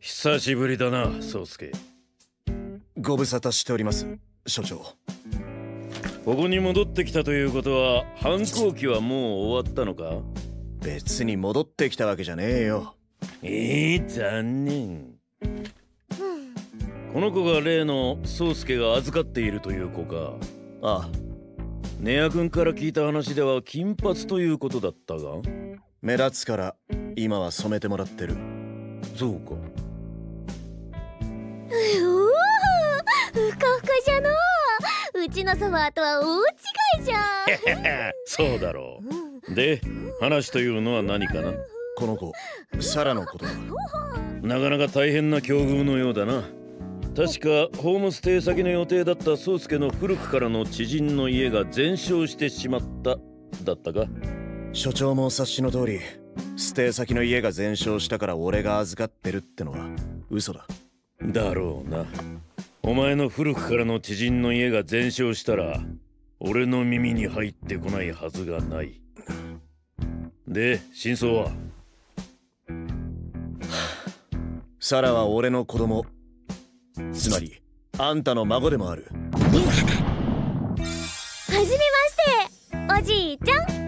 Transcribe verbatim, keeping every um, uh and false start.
久しぶりだな、宗介。 ご無沙汰しております、所長。 ここに戻ってきたということは反抗期はもう終わったのか？ 別に戻ってきたわけじゃねえよ。 ええー、残念。この子が例の宗介が預かっているという子か。 ああ。 根谷君から聞いた話では金髪ということだったが、 目立つから今は染めてもらってる。 そうか。 うおー、ふかふかじゃのう。うちのソファーとは大違いじゃん。 そうだろう。で、話というのは何かな？ この子、サラのことだ。 なかなか大変な境遇のようだな。確かホームステイ先の予定だった宗介の古くからの知人の家が全焼してしまっただったか？ 所長もお察しの通り、ステイ先の家が全焼したから俺が預かってるってのは嘘だ。 だろうな。お前の古くからの知人の家が全焼したら俺の耳に入ってこないはずがない。で、真相は？ サラは俺の子供、つまりあんたの孫でもある。 はじめまして、おじいちゃん。